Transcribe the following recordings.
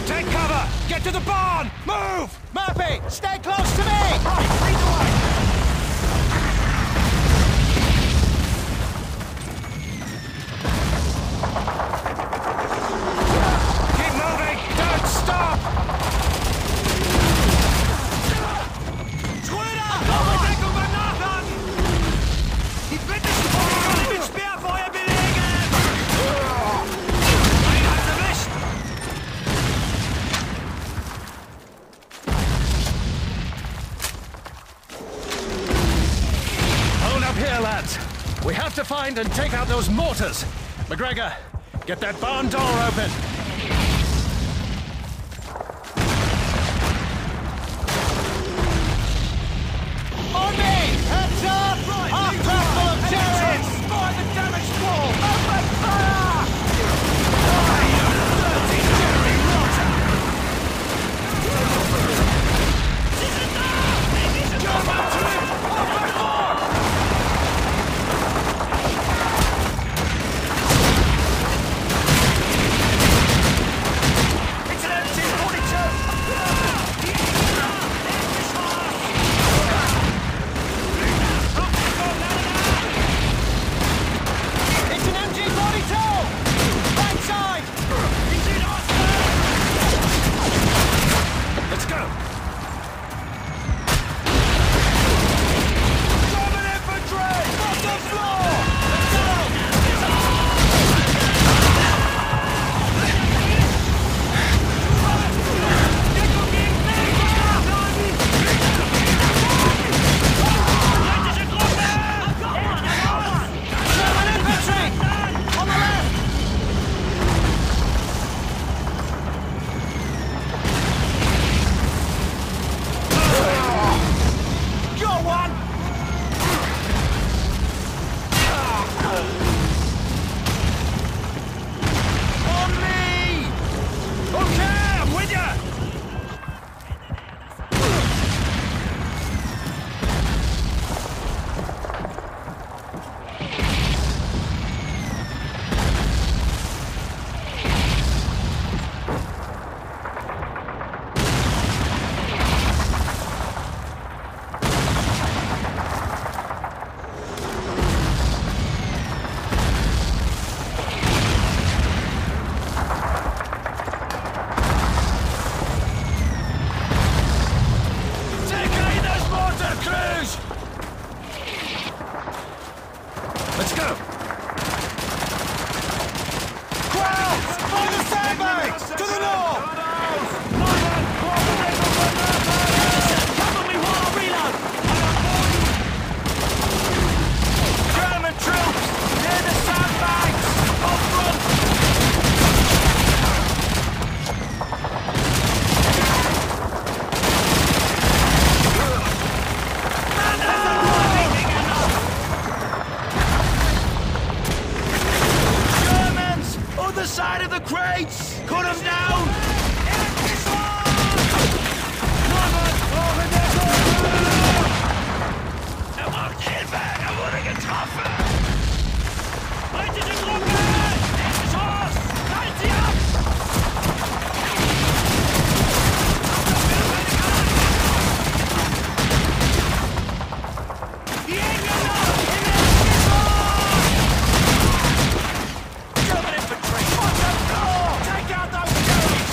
Take cover! Get to the barn! Move! Murphy, stay close to me! Right, lead the way! Keep moving! Don't stop! Schröder! Deckung beim Nachladen! Die britischen Truppen können mit Speerfeuer belegen! Einen hat's erwischt! Hold up here, lads. We have to find and take out those mortars. McGregor, get that barn door open. On me! Heads up! Half crack full of Gerrans! Fire the damaged wall! Open fire! Dirty Jerry Rotter! Go back to him! Open fire! It's an It's an MG-42! Right side! Let's go! German infantry! Off the floor! Let's go! German infantry! On the left! You're one! On me! Okay, I'm with ya! Take aim those mortar crews! Let's go! Crowds! Find the sandbags! To the north! Cover me while I reload! German troops! Near the sandbags! Up front! Germans! Other side of the crates! Cut them down! Er macht Hilfe! Er wurde getroffen! Britische Truppe! Schuss! Halt sie ab! Die Engländer! German infantry! On the floor! Take out those Germans!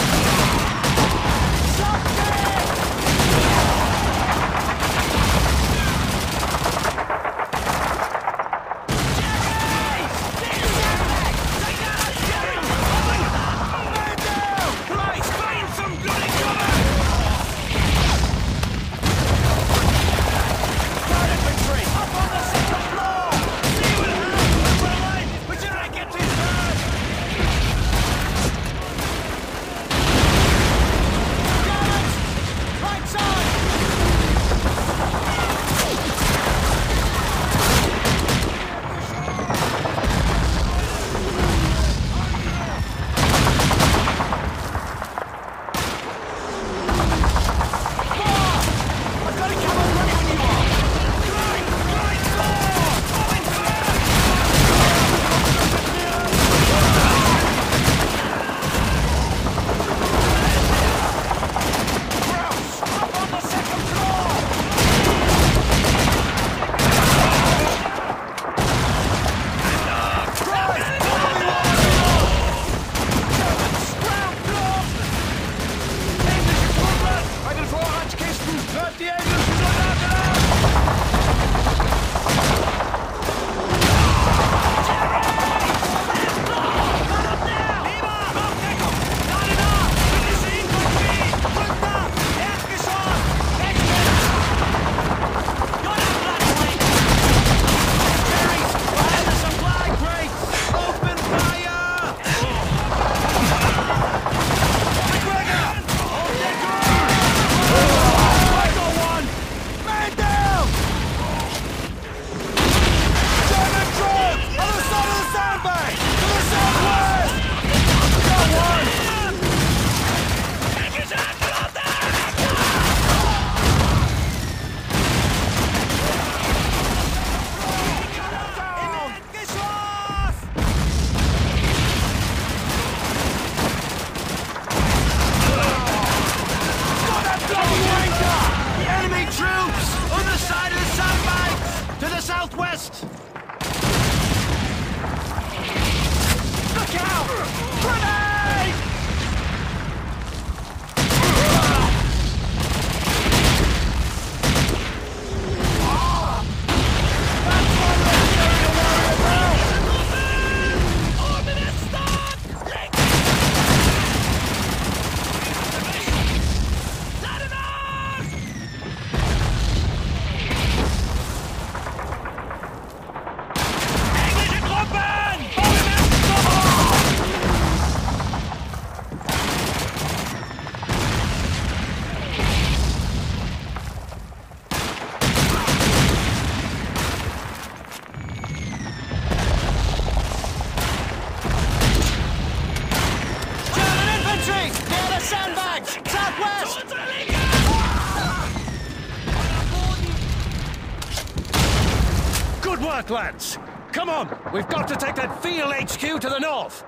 start, lads! Come on! We've got to take that field HQ to the north!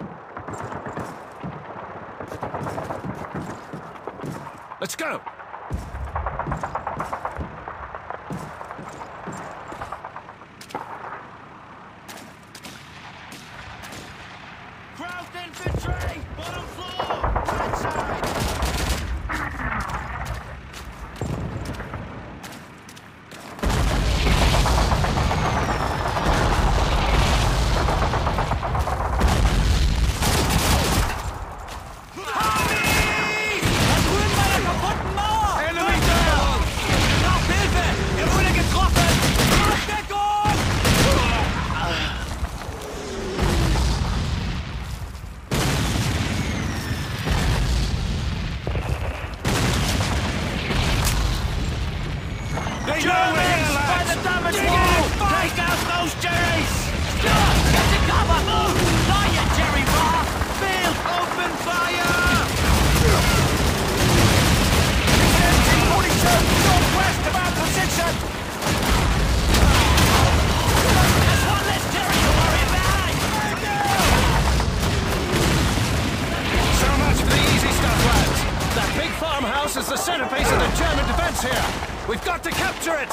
Let's go! Crouched infantry! Bottom floor! Right side! Germans! By the damage wall! Take out those Jerrys! Get to cover! Move! Fire, Jerry Bar! Field, open fire! 42, northwest of our position! There's one less Jerry to worry about! So much for the easy stuff, lads! That big farmhouse is the centerpiece of the German defense here! We've got to capture it!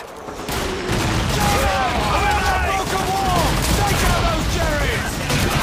Around that broken wall! Take out those Jerrys!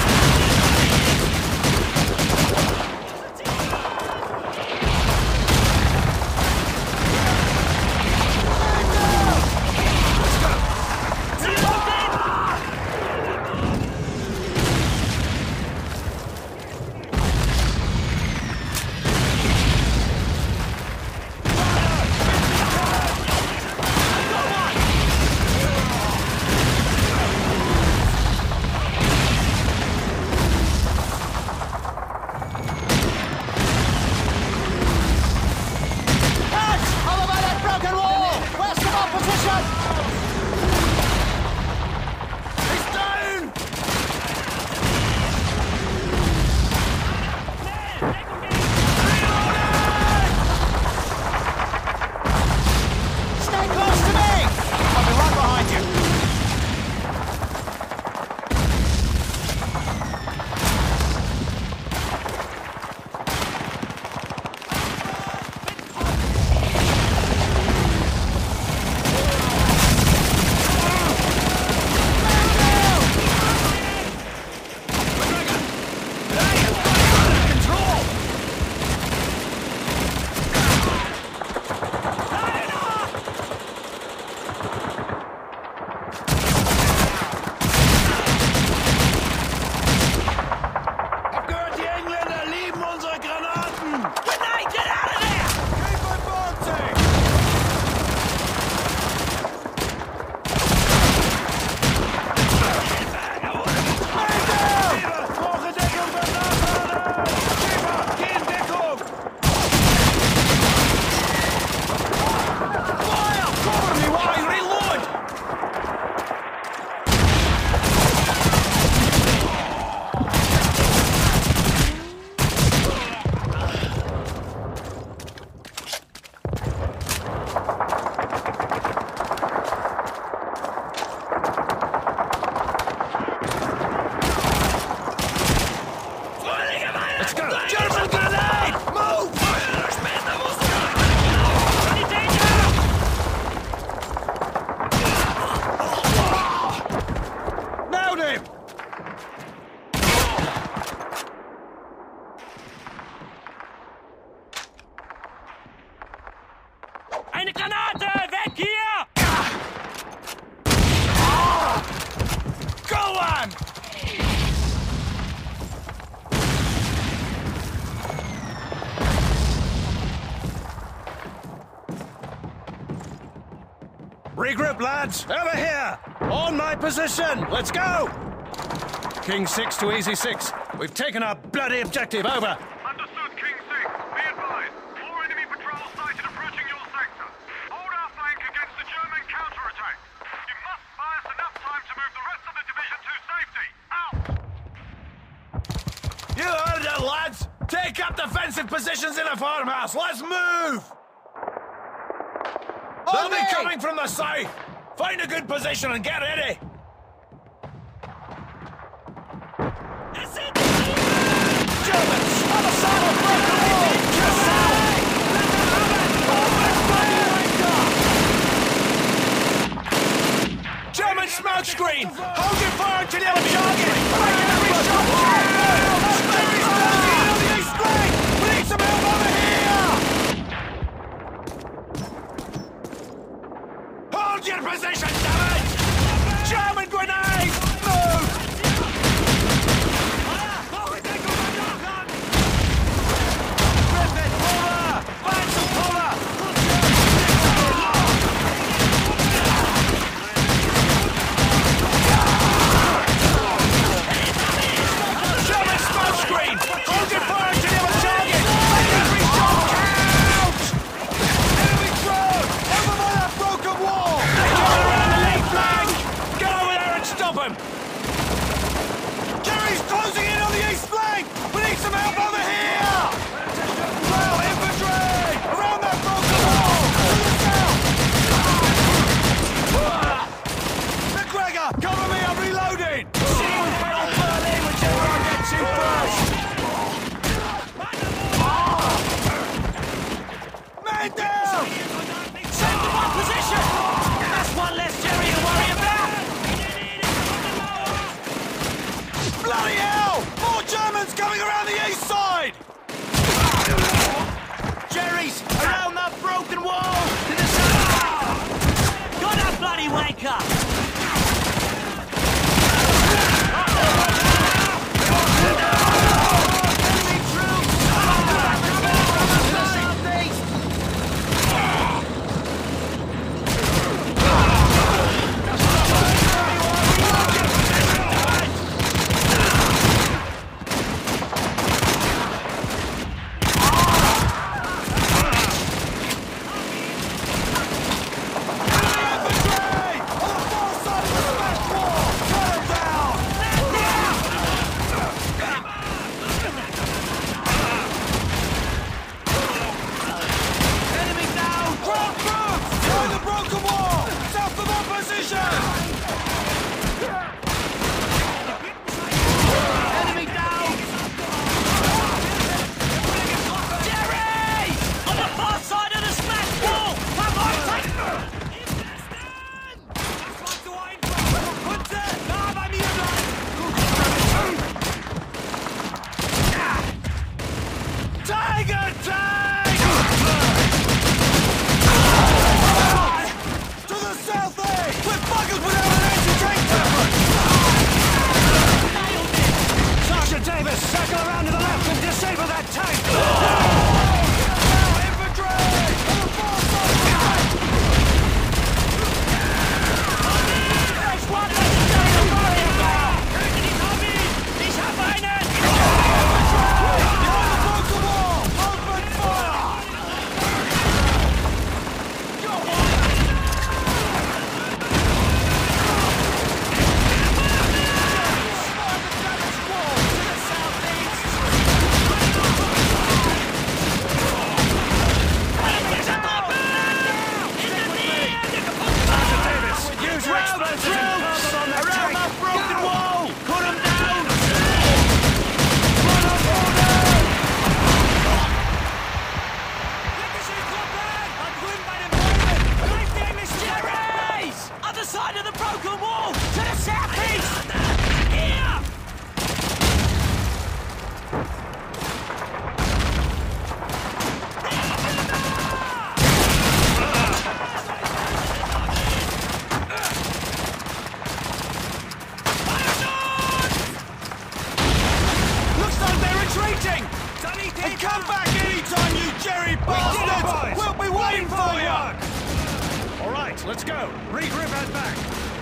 Eine Granate! Weg hier! Go on! Regroup, lads! Over here! On my position! Let's go! King 6 to Easy 6. We've taken our bloody objective. Over. Understood, King 6. Be advised. More enemy patrols sighted approaching your sector. Hold our flank against the German counterattack. You must buy us enough time to move the rest of the division to safety. Out! You heard it, lads! Take up defensive positions in the farmhouse! Let's move! They'll be coming from the south! Find a good position and get ready! wanker! Come back anytime, you Jerry bastards! We'll be waiting for you! All right, let's go. Regroup at back.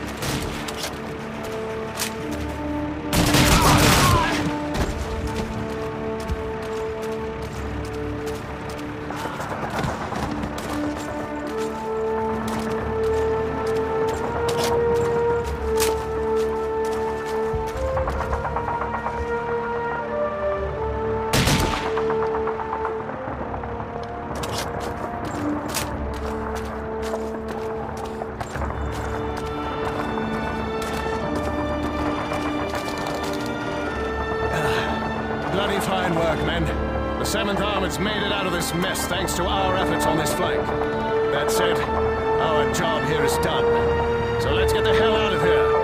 Bloody fine work, men. The 7th Armored's made it out of this mess thanks to our efforts on this flank. That said, our job here is done. So let's get the hell out of here.